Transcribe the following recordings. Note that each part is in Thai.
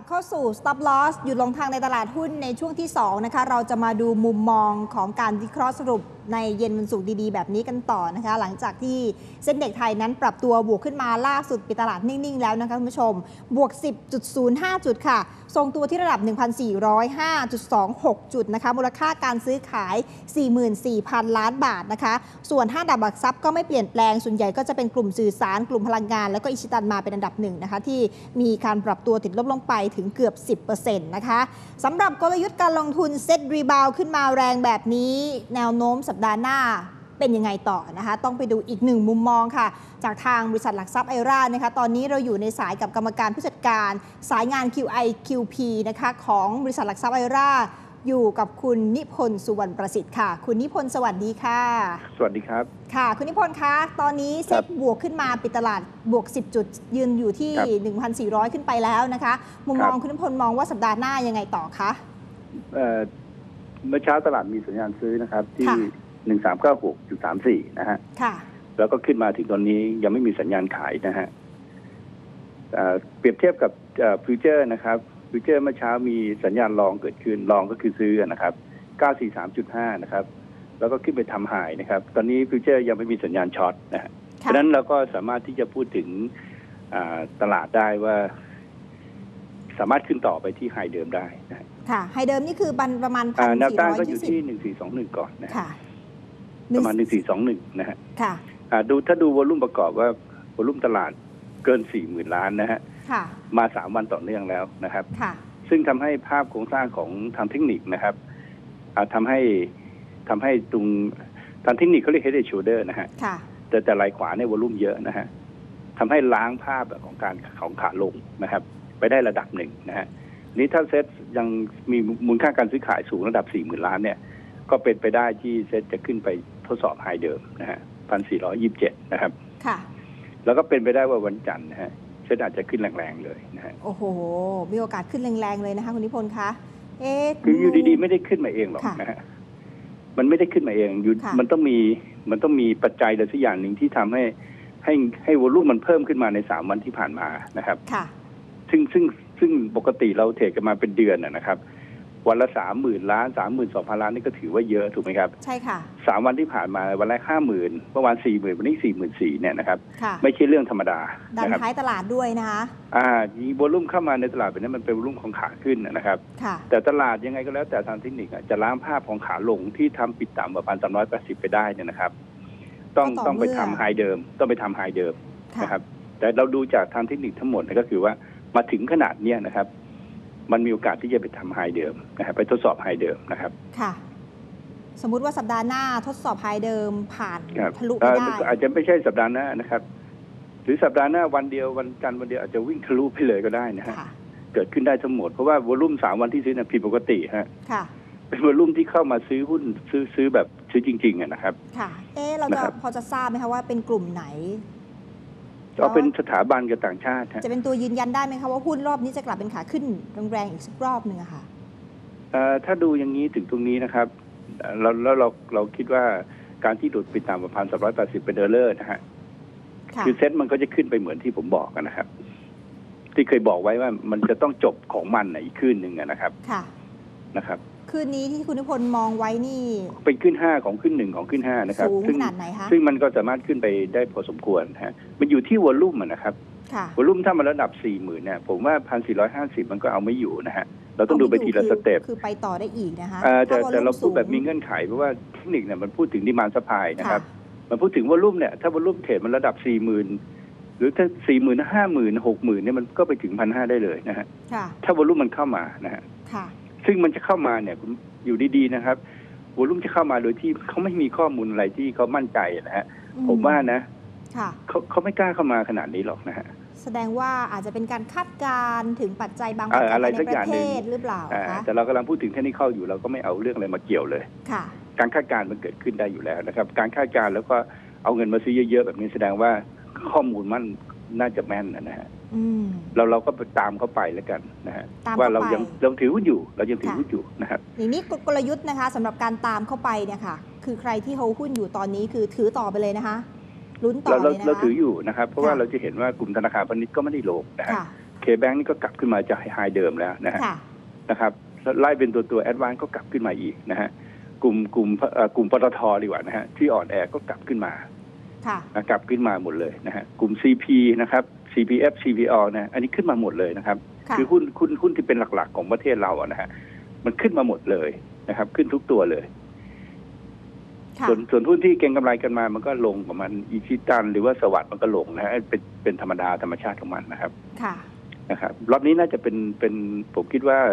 เข้าสู่ Stop Loss หยุดลงทางในตลาดหุ้นในช่วงที่2นะคะเราจะมาดูมุมมองของการวิเคราะห์สรุปในเย็นวันศุกร์ดีๆแบบนี้กันต่อนะคะหลังจากที่เซ็นเด็กไทยนั้นปรับตัวบวกขึ้นมาล่าสุดปิดตลาดนิ่งๆแล้วนะคะคุณผู้ชมบวก 10.05 จุดค่ะทรงตัวที่ระดับ 1,405.26 จุดนะคะมูลค่าการซื้อขาย 44,000 ล้านบาทนะคะส่วน5 ดับหลักทรัพย์ก็ไม่เปลี่ยนแปลงส่วนใหญ่ก็จะเป็นกลุ่มสื่อสารกลุ่มพลังงานแล้วก็อิชิตันมาเป็นอันดับ1นะคะที่มีการปรับตัวติดลบลงไปถึงเกือบ 10% นะคะสำหรับกลยุทธ์การลงทุนเซ็ตรีบาวขึ้นมาแรงแบบนี้แนวโน้มสัปดาห์หน้าเป็นยังไงต่อนะคะต้องไปดูอีกหนึ่งมุมมองค่ะจากทางบริษัทหลักทรัพย์ไอร่านะคะตอนนี้เราอยู่ในสายกับกรรมการผู้จัดการสายงาน QI QP นะคะของบริษัทหลักทรัพย์ไอร่าอยู่กับคุณนิพนธ์สุวรรณประสิทธิ์ค่ะคุณนิพนธ์สวัสดีค่ะสวัสดีครับค่ะคุณนิพนธ์คะตอนนี้เซ็ตบวกขึ้นมาปิดตลาดบวก10 จุดยืนอยู่ที่ 1,400 ขึ้นไปแล้วนะคะมุมมองคุณนิพนธ์มองว่าสัปดาห์หน้ายังไงต่อคะเมื่อเช้าตลาดมีสัญญาณซื้อนะครับที่1396.34นะฮะแล้วก็ขึ้นมาถึงตอนนี้ยังไม่มีสัญญาณขายนะฮะเปรียบเทียบกับฟิวเจอร์นะครับฟิวเจอร์เมื่อเช้ามีสัญญาณรองเกิดขึ้นรองก็คือซื้อนะครับ943.5นะครับแล้วก็ขึ้นไปทำไฮนะครับตอนนี้ฟิวเจอร์ยังไม่มีสัญญาณช็อตนะฮะเพราะฉะนั้นเราก็สามารถที่จะพูดถึงตลาดได้ว่าสามารถขึ้นต่อไปที่ไฮเดิมได้นะค่ะไฮเดิมนี่คือประมาณแนวต้านก็อยู่ที่1421ก่อนนะประมาณ1421นะฮะถ้าดูวอลุ่มประกอบว่าวอลุ่มตลาดเกิน 40,000 ล้านนะฮะมา3 วันต่อเนื่องแล้วนะครับซึ่งทำให้ภาพโครงสร้างของทางเทคนิคนะครับทำให้ตรงทางเทคนิคเขาเรียก head and shoulder นะฮะแต่ไหล่ขวาในวอลุ่มเยอะนะฮะทำให้ล้างภาพของขาลงนะครับไปได้ระดับหนึ่งนะฮะนี้ถ้าเซ็ตยังมีมูลค่าการซื้อขายสูงระดับ 40,000 ล้านเนี่ยก็เป็นไปได้ที่เซ็ตจะขึ้นไปทดสอบไฮเดิมนะฮะ 1,427 นะครับค่ะแล้วก็เป็นไปได้ว่าวันจันทร์นะฮะเซ็ตอาจจะขึ้นแรงๆเลยนะฮะโอ้โหมีโอกาสขึ้นแรงๆเลยนะคะคุณนิพนธ์คะคืออยู่ดีๆไม่ได้ขึ้นมาเองหรอกนะฮะมันไม่ได้ขึ้นมาเองมันต้องมีปัจจัยใดสักอย่างหนึ่งที่ทำให้วอลุ่มมันเพิ่มขึ้นมาใน3 วันที่ผ่านมานะครับค่ะซึ่งปกติเราเทรดกันมาเป็นเดือนนะครับวันละ 30,000 ล้าน 32,000 ล้านนี่ก็ถือว่าเยอะถูกไหมครับใช่ค่ะ 3 วันที่ผ่านมาวันแรก 50,000 เมื่อวาน 40,000 วันนี้ 44,000 เนี่ยนะครับไม่ใช่เรื่องธรรมดาดันท้ายตลาดด้วยนะคะมีวอลุ่มเข้ามาในตลาดแบบนี้มันเป็นวอลุ่มของขาขึ้นนะครับแต่ตลาดยังไงก็แล้วแต่ทางเทคนิคจะล้างภาพของขาลงที่ทำปิดต่ำกว่า 1,380 ไปได้เนี่ยนะครับต้องไปทำไฮเดิมนะครับแต่เราดูจากทางเทคนิคทั้งหมดก็คือว่ามาถึงขนาดนี้นะครับมันมีโอกาสที่จะไปทำไฮเดิมนะครับไปทดสอบไฮเดิมนะครับค่ะสมมุติว่าสัปดาห์หน้าทดสอบไฮเดิมผ่านทะลุไม่ได้อาจจะไม่ใช่สัปดาห์หน้านะครับหรือสัปดาห์หน้าวันเดียววันจันทร์วันเดียวอาจจะวิ่งทะลุไปเลยก็ได้นะฮะเกิดขึ้นได้ทั้งหมดเพราะว่าวอลุ่ม3 วันที่ซื้อผิดปกติฮะเป็นวอลุ่มที่เข้ามาซื้อหุ้นซื้อแบบซื้อจริงๆนะครับค่ะเราจะพอจะทราบไหมคะว่าเป็นกลุ่มไหนก็เป็นสถาบันกับต่างชาติจะเป็นตัวยืนยันได้ไหมคะว่าหุ้นรอบนี้จะกลับเป็นขาขึ้นแรงๆอีกสักรอบหนึ่งอะค่ะถ้าดูอย่างนี้ถึงตรงนี้นะครับเราคิดว่าการที่หลุดไปตามประมาณ1,380เป็นเดอร์เลอร์นะฮะคือเซ็ตมันก็จะขึ้นไปเหมือนที่ผมบอกนะครับที่เคยบอกไว้ว่ามันจะต้องจบของมันอีกขึ้นหนึ่งนะครับนะครับคืนนี้ที่คุณนิพนธ์มองไว้นี่เป็นขึ้น5ของขึ้น1ของขึ้น5นะครับสูงขนาดไหนคะซึ่งมันก็สามารถขึ้นไปได้พอสมควรฮะมันอยู่ที่วอลุ่มนะครับวอลุ่มถ้ามันระดับ 40,000 เนี่ยผมว่า 1,450 มันก็เอาไม่อยู่นะฮะเราต้องดูไปทีละสเต็ปคือไปต่อได้อีกนะคะแต่เราพูดแบบมีเงื่อนไขเพราะว่าเทคนิคเนี่ยมันพูดถึงดีมานด์ซัพพลายนะครับมันพูดถึงวอลุ่มเนี่ยถ้าวอลุ่มเทรดมันระดับ 40,000 หรือถ้า 40,000 50,000 60,000 เนี่ยมันก็ไปถึง 1,500 ได้เลยนะฮะถ้าวอลุ่มมันเข้ามานะฮะซึ่งมันจะเข้ามาเนี่ยอยู่ดีๆนะครับวอลุ่มจะเข้ามาโดยที่เขาไม่มีข้อมูลอะไรที่เขามั่นใจนะฮะผมว่านะเขาไม่กล้าเข้ามาขนาดนี้หรอกนะฮะแสดงว่าอาจจะเป็นการคาดการณ์ถึงปัจจัยบางปัจจัยในประเทศหรือเปล่าคะแต่เรากำลังพูดถึงเทคนิคเข้าอยู่เราก็ไม่เอาเรื่องอะไรมาเกี่ยวเลยการคาดการณ์มันเกิดขึ้นได้อยู่แล้วนะครับการคาดการณ์แล้วก็เอาเงินมาซื้อเยอะๆแบบนี้แสดงว่าข้อมูลมันน่าจะแม่นนะฮะเราก็ตามเข้าไปแล้วกันนะฮะว่าเราถือหุ้นอยู่นะครับอย่างนี้กลยุทธ์นะคะสำหรับการตามเข้าไปเนี่ยค่ะคือใครที่โฮหุ้นอยู่ตอนนี้คือถือต่อไปเลยนะคะลุ้นต่อเลยนะคะเราถืออยู่นะครับเพราะว่าเราจะเห็นว่ากลุ่มธนาคารพาณิชย์ก็ไม่ได้ลงนะฮะ KBank นี่ก็กลับขึ้นมาจากไฮเดิมแล้วนะครับไล่เป็นตัวแอดวานซ์ก็กลับขึ้นมาอีกนะฮะกลุ่มปตท.ดีกว่านะฮะที่อ่อนแอก็กลับขึ้นมากลับขึ้นมาหมดเลยนะฮะกลุ่ม CP นะครับ CPF CPO นะอันนี้ขึ้นมาหมดเลยนะครับคือหุ้นที่เป็นหลักๆของประเทศเราอะนะฮะมันขึ้นมาหมดเลยนะครับขึ้นทุกตัวเลยส่วนหุ้นที่เก็งกำไรกันมามันก็ลงประมาณอิชิตันหรือว่าสวัสด์มันก็ลงนะฮะเป็นธรรมชาติของมันนะครับนะครับรอบนี้น่าจะเป็นผมคิดว่า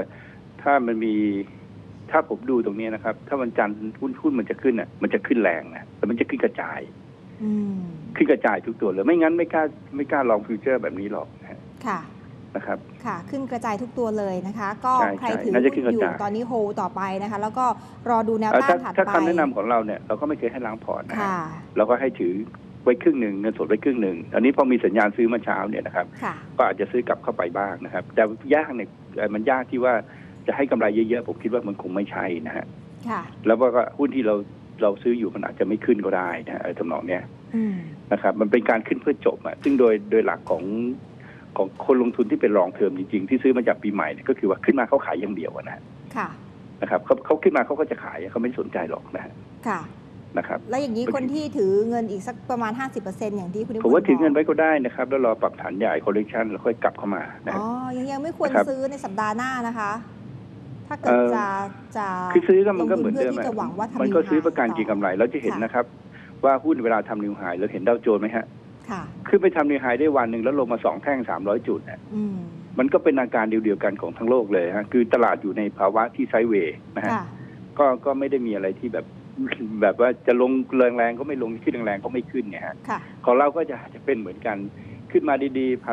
ถ้าผมดูตรงนี้นะครับถ้าวันจันทร์หุ้นมันจะขึ้นอ่ะมันจะขึ้นแรงนะแต่มันจะขึ้นกระจายขึ้นกระจายทุกตัวเลยไม่งั้นไม่กล้าลองฟิวเจอร์แบบนี้หรอกนะครับค่ะขึ้นกระจายทุกตัวเลยนะคะก็ใครถือหุ้นอยู่ตอนนี้โฮต่อไปนะคะแล้วก็รอดูแนวต้านถัดไปถ้าคำแนะนำของเราเนี่ยเราก็ไม่เคยให้ล้างพอร์ตนะเราก็ให้ถือไว้ครึ่งหนึ่งเงินสดไว้ครึ่งหนึ่งอันนี้พอมีสัญญาณซื้อมาเช้าเนี่ยนะครับก็อาจจะซื้อกลับเข้าไปบ้างนะครับแต่ยากเนี่ยมันยากที่ว่าจะให้กำไรเยอะๆผมคิดว่ามันคงไม่ใช่นะฮะแล้วก็หุ้นที่เราซื้ออยู่มันอาจจะไม่ขึ้นก็ได้นะทำนองเนี้ยนะครับมันเป็นการขึ้นเพื่อจบอ่ะซึ่งโดยหลักของคนลงทุนที่เป็นรองเทอมจริงๆที่ซื้อมาจากปีใหม่เนี่ยก็คือว่าขึ้นมาเขาขายอย่างเดียวนะครับเขาขึ้นมาเขาก็จะขายเขาไม่สนใจหรอกนะนะครับแล้วอย่างนี้คนที่ถือเงินอีกสักประมาณ 50% อย่างที่คุณนิพนธ์ผมว่าถือเงินไว้ก็ได้นะครับแล้วรอปรับฐานใหญ่คอลเลคชันแล้วค่อยกลับเข้ามายังไม่ควรซื้อในสัปดาห์หน้านะคะถ้าเกิดจะคือซื้อก็มันก็เหมือนเดิมมันก็ซื้อประกันเก็งกำไรแล้วจะเห็นนะครับว่าหุ้นเวลาทำนิวไฮแล้วเห็นดาวโจนส์ไหมฮะขึ้นไปทำนิวไฮได้วันหนึ่งแล้วลงมา2 แท่ง300 จุดเนี่ยมันก็เป็นอาการเดียวกันของทั้งโลกเลยฮะคือตลาดอยู่ในภาวะที่ไซด์เวย์นะฮะก็ไม่ได้มีอะไรที่แบบว่าจะลงแรงๆก็ไม่ลงขึ้นแรงๆก็ไม่ขึ้นเนี่ยฮะของเราก็จะเป็นเหมือนกันขึ้นมาดีๆ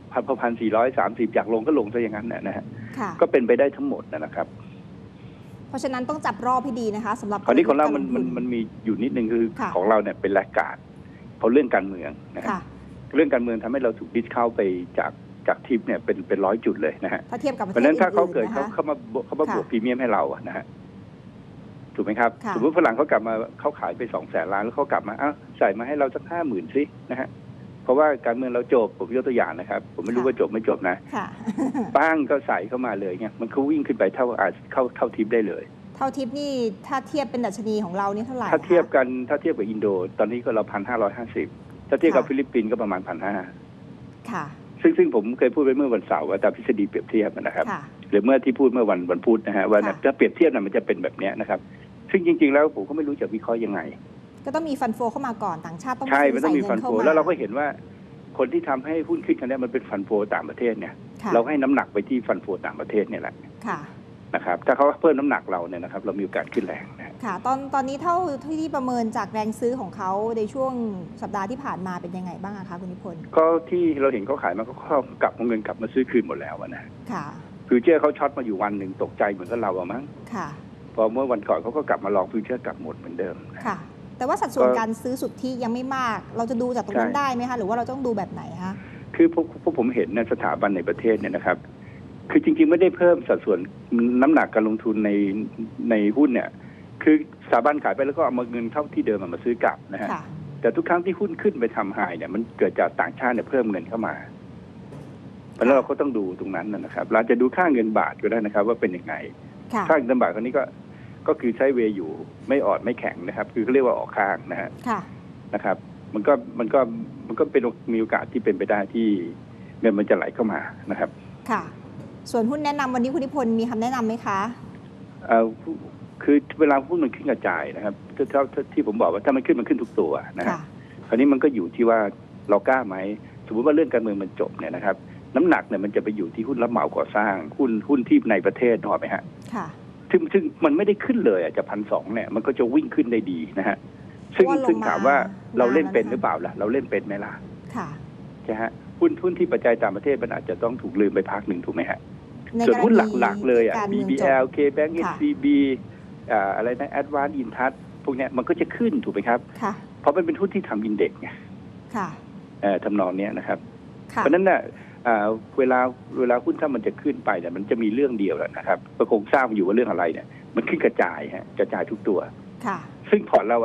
1,430อยากลงก็ลงซะอย่างนั้นนะฮะก็เป็นไปได้ทั้งหมดนะครับเพราะฉะนั้นต้องจับรอบให้ดีนะคะสำหรับคราวนี้ของเรามันมีอยู่นิดนึงคือของเราเนี่ยเป็นแลกการ์ดเพราะเรื่องการเมืองนะครับเรื่องการเมืองทำให้เราถูกดิสเคาท์ไปจากทิปเนี่ยเป็น100 จุดเลยนะฮะถ้าเทียบกับประเทศอื่นๆเพราะนั้นถ้าเขาเกิดเขามาบวกพรีเมียมให้เราอะนะฮะถูกไหมครับสมมติฝรั่งเขากลับมาเขาขายไป200,000 ล้านแล้วเขากลับมาใส่มาให้เราสัก50,000สินะฮะเพราะว่าการเมืองเราจบผมยกตัวอย่างนะครับผมไม่รู้ว่าจบไม่จบนะปั้งก็ใส่เข้ามาเลยไงมันเขาวิ่งขึ้นไปเท่าทิปได้เลยเท่าทิปนี่ถ้าเทียบเป็นดัชนีของเรานี่เท่าไหร่ถ้าเทียบกับอินโดตอนนี้ก็เรา1,550ถ้าเทียบกับฟิลิปปินส์ก็ประมาณ1,500 ค่ะซึ่งผมเคยพูดไปเมื่อวันเสาร์ว่าตามทฤษฎีเปรียบเทียบนะครับหรือเมื่อที่พูดเมื่อวันพุธนะฮะว่าถ้าเปรียบเทียบมันจะเป็นแบบนี้นะครับซึ่งจริงๆแล้วผมก็ไม่รู้จะวิเคราะห์ยังไงก็ต้องมีฟันโฟเข้ามาก่อนต่างชาติต้องใช่มันต้องมีฟันโฟแล้วเราก็เห็นว่าคนที่ทำให้หุ้นขึ้นกันนี้มันเป็นฟันโฟต่างประเทศเนี่ยเราให้น้ำหนักไปที่ฟันโฟต่างประเทศเนี่ยแหละนะครับถ้าเขาเพิ่มน้ำหนักเราเนี่ยนะครับเรามีโอกาสขึ้นแรงค่ะตอนนี้เท่าที่ประเมินจากแรงซื้อของเขาในช่วงสัปดาห์ที่ผ่านมาเป็นยังไงบ้างคะคุณนิพนธ์ก็ที่เราเห็นเขาขายมาก็กลับเงินกลับมาซื้อคืนหมดแล้วนะค่ะฟิวเจอร์เขาช็อตมาอยู่วันหนึ่งตกใจเหมือนกับเราอะมั้งค่ะพอเมื่อวันก่อนเขาก็กลับมาลองฟิวเจอร์กลับหมดเหมือนเดิมค่ะแต่ว่าสัดส่วนการซื้อสุทธิยังไม่มากเราจะดูจากตรงนั้นได้ไหมคะหรือว่าเราต้องดูแบบไหนคะคือพวกผมเห็นในสถาบันในประเทศเนี่ยนะครับคือจริงๆไม่ได้เพิ่มสัดส่วนน้ำหนักการลงทุนในหุ้นเนี่ยคือสถาบันขายไปแล้วก็เอามาเงินเท่าที่เดิมมาซื้อกลับนะฮะแต่ทุกครั้งที่หุ้นขึ้นไปทำไฮเนี่ยมันเกิดจากต่างชาติเนี่ยเพิ่มเงินเข้ามาแล้วเราก็ต้องดูตรงนั้นนะครับเราจะดูค่าเงินบาทก็ได้นะครับว่าเป็นยังไงค่าเงินบาทคนนี้ก็คือใช้เวอยู่ไม่อ่อนไม่แข็งนะครับคือเขาเรียกว่าออกข้างนะฮะนะครับมันก็เป็นมีโอกาสที่เป็นไปได้ที่เงินมันจะไหลเข้ามานะครับค่ะส่วนหุ้นแนะนำวันนี้คุณนิพนธ์มีคำแนะนำไหมคะคือเวลาหุ้นมันขึ้นกระจายนะครับที่ผมบอกว่าถ้ามันขึ้นทุกตัวนะครับคราวนี้มันก็อยู่ที่ว่าเรากล้าไหมสมมติว่าเรื่องการเมืองมันจบเนี่ยนะครับน้ำหนักเนี่ยมันจะไปอยู่ที่หุ้นรับเหมาก่อสร้างหุ้นที่ในประเทศถูกไหมฮะซึ่งมันไม่ได้ขึ้นเลยจาก1,200เนี่ยมันก็จะวิ่งขึ้นได้ดีนะฮะซึ่งถามว่าเราเล่นเป็นหรือเปล่าล่ะเราเล่นเป็นไหมล่ะใช่ฮะหุ้นที่ปัจจัยต่างประเทศมันอาจจะต้องถูกลืมไปพักหนึ่งถูกไหมฮะส่วนหุ้นหลักๆเลยBBL KBank SCB อะไรนะ Advance Intouch พวกเนี้ยมันก็จะขึ้นถูกไหมครับเพราะมันเป็นหุ้นที่ทำอินเด็กซ์ไงทำนองเนี้ยนะครับเพราะนั้นน่ะเวลาหุ้นถ้ามันจะขึ้นไปเนี่ยมันจะมีเรื่องเดียวแหละนะครับประคงทราบอยู่ว่าเรื่องอะไรเนี่ยมันขึ้นกระจายทุกตัวซึ่งพอร์ตเรา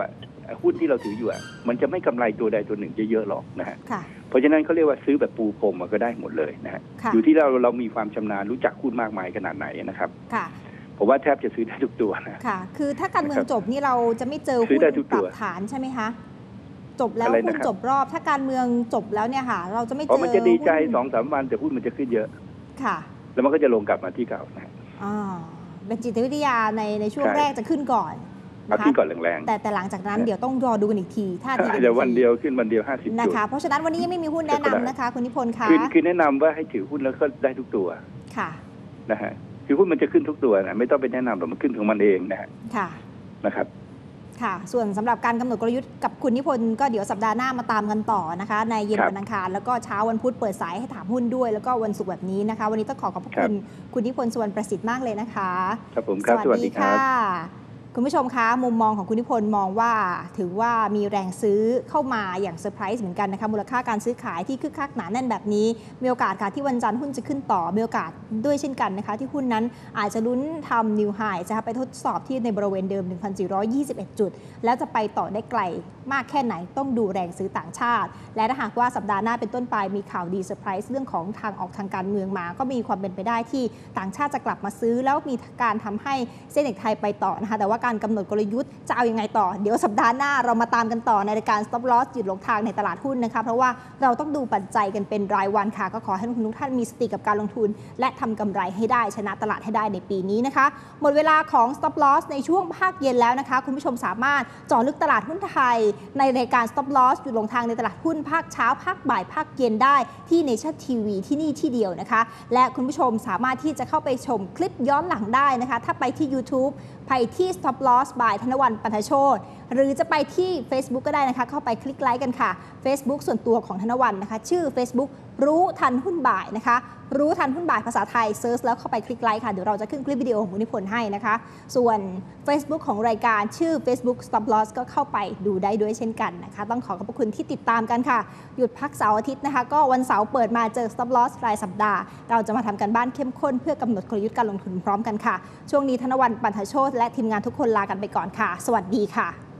หุ้นที่เราถืออยู่มันจะไม่กำไรตัวใดตัวหนึ่งเยอะๆหรอกนะฮะเพราะฉะนั้นเขาเรียกว่าซื้อแบบปูพรมก็ได้หมดเลยนะฮะอยู่ที่เรามีความชำนาญรู้จักหุ้นมากมายขนาดไหนนะครับผมว่าแทบจะซื้อได้ทุกตัวนะค่ะคือถ้าการเมืองจบนี่เราจะไม่เจอหุ้นปรับฐานใช่ไหมคะจบแล้วหุ้นจบรอบถ้าการเมืองจบแล้วเนี่ยค่ะเราจะไม่เจอมันจะดีใจ2-3 วันแต่หุ้นมันจะขึ้นเยอะค่ะแล้วมันก็จะลงกลับมาที่เก่านะเป็นจิตวิทยาในช่วงแรกจะขึ้นก่อนขึ้นก่อนแรงๆแต่หลังจากนั้นเดี๋ยวต้องรอดูกันอีกทีถ้าเดี๋ยววันเดียวขึ้นวันเดียว50 จุดนะคะเพราะฉะนั้นวันนี้ยังไม่มีหุ้นแนะนำนะคะคุณนิพนธ์คะคือแนะนำว่าให้ถือหุ้นแล้วก็ได้ทุกตัวค่ะนะฮะคือหุ้นมันจะขึ้นทุกตัวนะไม่ต้องไปแนะนำหรอกมันขึ้นของมันเองนะฮะค่ะนะครับค่ะส่วนสำหรับการกำหนดกลยุทธ์กับคุณนิพนธ์ก็เดี๋ยวสัปดาห์หน้ามาตามกันต่อนะคะในเย็นวันอังคารแล้วก็เช้าวันพุธเปิดสายให้ถามหุ้นด้วยแล้วก็วันศุกร์แบบนี้นะคะวันนี้ต้องขอบคุณนิพนธ์สุวรรณประสิทธิ์มากเลยนะคะครับผมครับสวัสดีค่ะคุณผู้ชมคะมุมมองของคุณนิพนธ์มองว่าถือว่ามีแรงซื้อเข้ามาอย่างเซอร์ไพรส์เหมือนกันนะคะมูลค่าการซื้อขายที่คึกคักหนาแน่นแบบนี้มีโอกาสค่ะที่วันจันทร์หุ้นจะขึ้นต่อมีโอกาสด้วยเช่นกันนะคะที่หุ้นนั้นอาจจะลุ้นทำนิวไฮจะไปทดสอบที่ในบริเวณเดิม 1,421 จุดแล้วจะไปต่อได้ไกลมากแค่ไหนต้องดูแรงซื้อต่างชาติและถ้าหากว่าสัปดาห์หน้าเป็นต้นไปมีข่าวดีเซอร์ไพรส์เรื่องของทางออกทางการเมืองมาก็มีความเป็นไปได้ที่ต่างชาติจะกลับมาซื้อแล้วมีการทำให้เซ็นเด็กไทยไปต่อนะคะแต่ว่าการกำหนดกลยุทธ์จะเอายังไงต่อเดี๋ยวสัปดาห์หน้าเรามาตามกันต่อในรายการ Stop Loss หยุดหลงทางในตลาดหุ้นนะคะเพราะว่าเราต้องดูปัจจัยกันเป็นรายวันค่ะก็ขอให้ทุกท่านมีสติกับการลงทุนและทำกำไรให้ได้ชนะตลาดให้ได้ในปีนี้นะคะหมดเวลาของ Stop Loss ในช่วงภาคเย็นแล้วนะคะคุณผู้ชมสามารถเจาะลึกตลาดหุ้นไทยในรายการ Stop Loss หยุดหลงทางในตลาดหุ้นภาคเช้าภาคบ่ายภาคเย็นได้ที่ Nation TV ที่นี่ที่เดียวนะคะและคุณผู้ชมสามารถที่จะเข้าไปชมคลิปย้อนหลังได้นะคะถ้าไปที่ YouTube ไปที่ Stop Loss by ธนวรรณ ปันธโชติหรือจะไปที่ Facebook ก็ได้นะคะเข้าไปคลิกไลค์กันค่ะ Facebook ส่วนตัวของธนวรรณนะคะชื่อ Facebook รู้ทันหุ้นบ่ายนะคะรู้ทันหุ้นบ่ายภาษาไทยเซิร์ชแล้วเข้าไปคลิกไลค์ค่ะเดี๋ยวเราจะขึ้นคลิปวิดีโอของคุณนิพนธ์ให้นะคะส่วน Facebook ของรายการชื่อ Facebook Stop Loss ก็เข้าไปดูได้ด้วยเช่นกันนะคะต้องขอบคุณที่ติดตามกันค่ะหยุดพักเสาร์อาทิตย์นะคะก็วันเสาร์เปิดมาเจอ Stop Loss รายสัปดาห์เราจะมาทำกันบ้านเข้มข้นเพื่อกำหนดกลยุทธ์การลงทุนพร้อมกันค่ะช่วงนี้ธนวรรณ ปันธโชติและทีมงานทุกคนลากันไปก่อนค่ะสวัสดีค่ะ